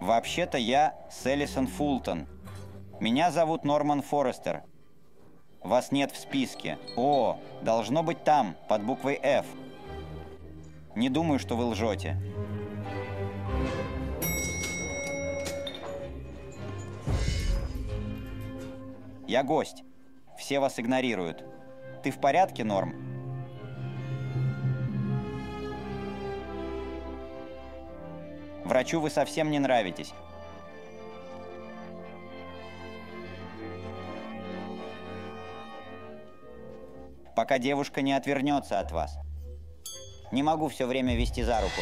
Вообще-то я Селисон Фултон. Меня зовут Норман Форестер. Вас нет в списке. О, должно быть там, под буквой F. Не думаю, что вы лжете. Я гость. Все вас игнорируют. Ты в порядке, Норм? Врачу вы совсем не нравитесь. Пока девушка не отвернется от вас. Не могу все время вести за руку.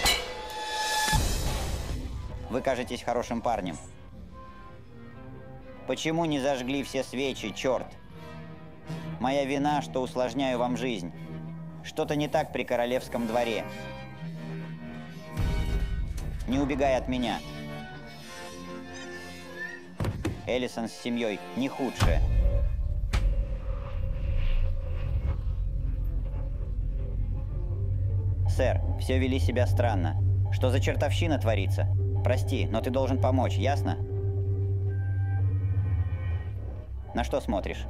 Вы кажетесь хорошим парнем. Почему не зажгли все свечи, черт? Моя вина, что усложняю вам жизнь. Что-то не так при королевском дворе. Не убегай от меня. Элисон с семьей не худшее. Сэр, все вели себя странно. Что за чертовщина творится? Прости, но ты должен помочь, ясно? На что смотришь?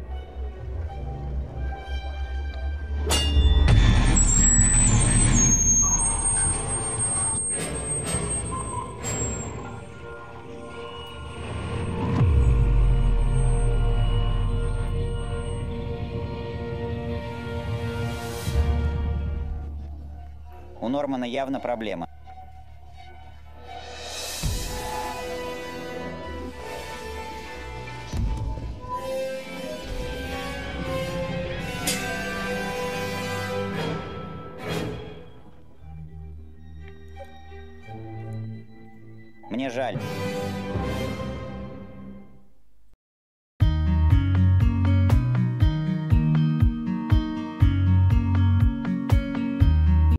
У Нормана явно проблема. Мне жаль.